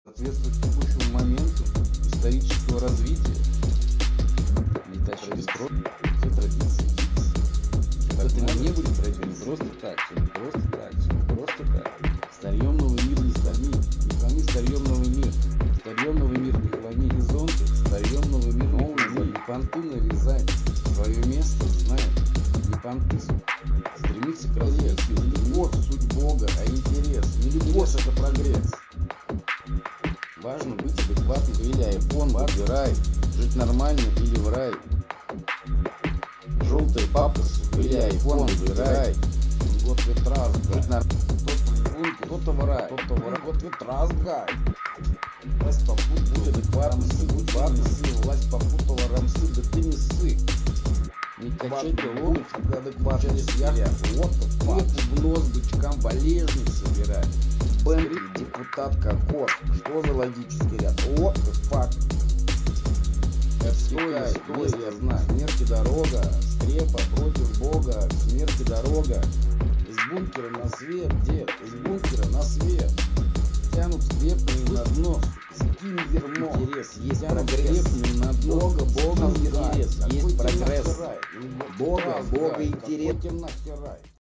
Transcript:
Соответствовать текущему моменту исторического развития и тащить все традиции. Это не будет происходить просто так, все не просто так, все не просто так. Старьем новый мир не хлами, не хлами старьем новый мир. Старьем новый мир не хлами, горизонты, старьем новый мир не хлами. Не понты нарезай, свое место знай, не понты. Стремиться к развитию, не любовь, суть Бога, а интерес. Не любовь, это прогресс. Важно быть адекватным или айфон выбирай, жить нормально или в рай. Желтый папус или айфон выбирай. Год ветра, жить нормально. Кто-то в рай, год ветра сгай. Власть попут, будь адекватным, власть попутала рамсы, да ты не ссы. Не качайте ломик, когда адекватность я. Вот ответ в нос бычкам болезни собирать. Бэмби, депутатка, кот. Что за логический ряд? Вот факт. Стой, я знаю. Смерти дорога, скрепа против Бога. Смерти дорога. Из бункера на свет, дед, из бункера на свет. Тянут скрепные на дно. Скинь ермо. Интерес, есть прогресс. На дно. Бога интерес. Есть прогресс. Бога интерес.